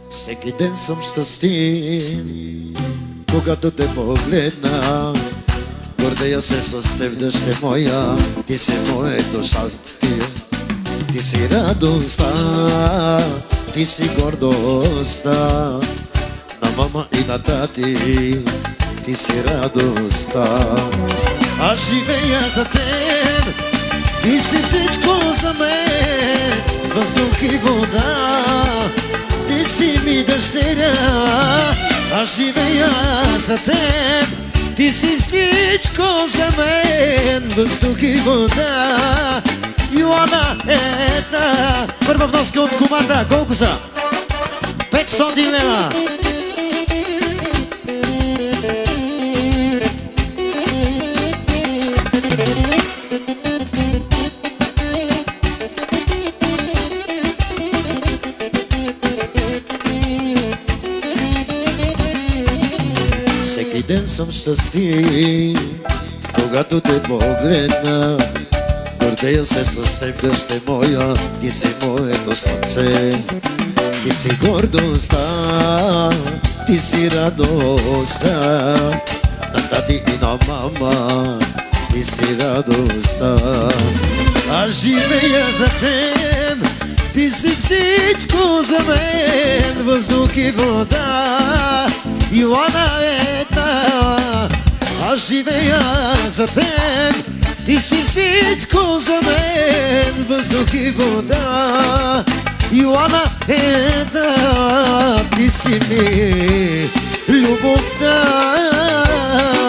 Всеки ден съм щастлив, когато те погледна. Гордея се с теб, дъще моя, ти си моето щастие. Ти си радостта, ти си гордостта на мама и на тати, ти си радостта. Аз живея за теб, ти си всичко за мен, въздух и вода, ти си ми дъщеря. Аз живея за теб, ти си всичко за мен, въздух и вода. Йоана една първа вноска от команда. Колко са? 500 лева. Всеки ден съм щастлив, когато те погледна. Гордея се с теб, дъще моя, ти си моето слънце. Ти си гордостта, ти си радостта на тати и на мама, ти си радостта. Аз живея за теб, ти си всичко за мен, въздух и вода. Йоана една. Аз живея за теб, ти си всичко за мен, въздух и вода. Йоана една, ти си ми любовта.